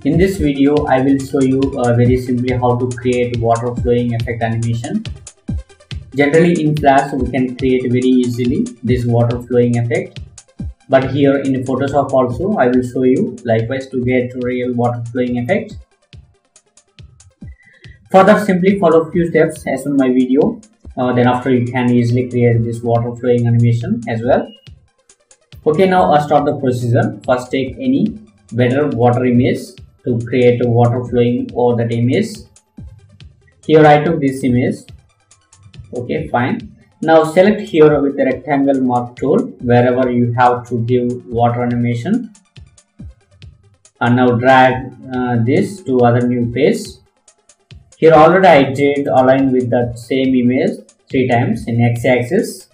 In this video, I will show you very simply how to create water flowing effect animation. Generally in Flash, we can create very easily this water flowing effect. But here in Photoshop also, I will show you likewise to get real water flowing effect. Further, simply follow few steps as in my video. Then after you can easily create this water flowing animation as well. Okay, now start the procedure. First take any better water image to create a water flowing over that image. Here I took this image. Okay, fine. Now select here with the rectangle mark tool wherever you have to give water animation, and now drag this to other new page. Here already I did align with that same image 3 times in x-axis.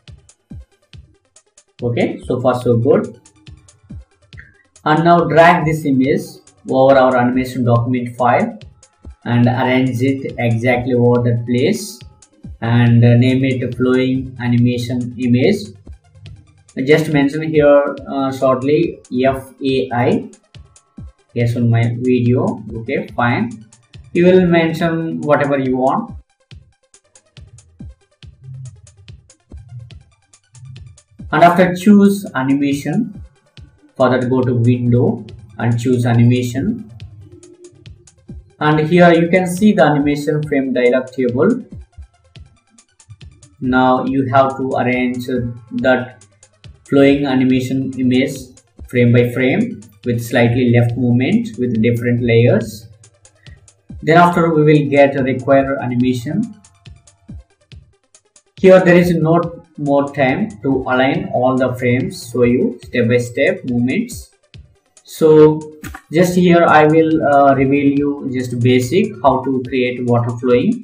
Okay, so far so good. And now drag this image over our animation document file and arrange it exactly over that place and name it flowing animation image. I just mention here shortly FAI. Yes, on my video. Okay, fine. You will mention whatever you want. And after choose animation, for that go to window and choose animation, and here you can see the animation frame dialog table. Now you have to arrange that flowing animation image frame by frame with slightly left movement with different layers. Then after we will get a required animation. Here there is no more time to align all the frames, show you step by step movements. So just here I will reveal you just basic how to create water flowing.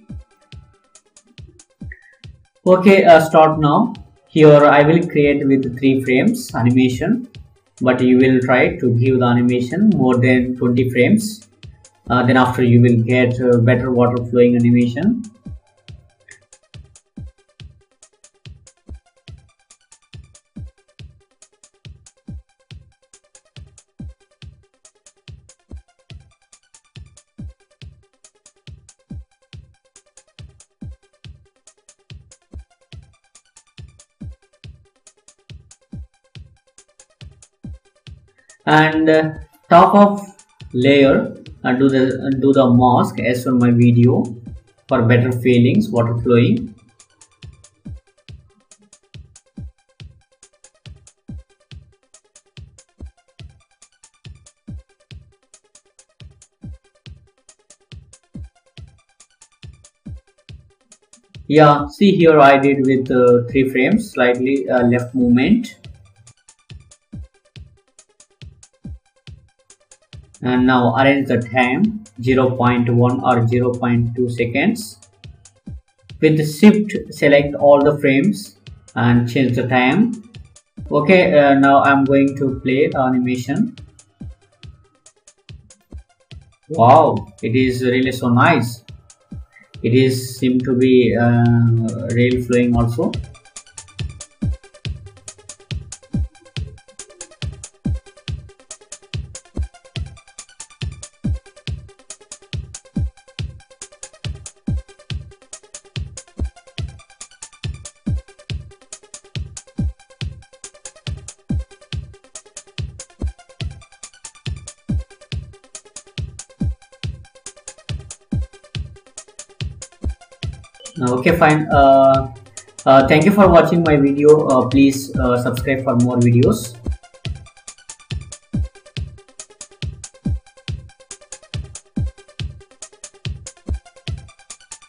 Okay, start now. Here I will create with 3 frames animation, but you will try to give the animation more than 20 frames. Then after you will get better water flowing animation. And top of layer and do the mask as on my video for better feelings water flowing. Yeah, see here I did with 3 frames, slightly left movement. And now arrange the time 0.1 or 0.2 seconds. With the shift select all the frames and change the time. Okay, now I'm going to play the animation. Wow, it is really so nice. It is seem to be real flowing also. Okay, fine. Thank you for watching my video. Please subscribe for more videos.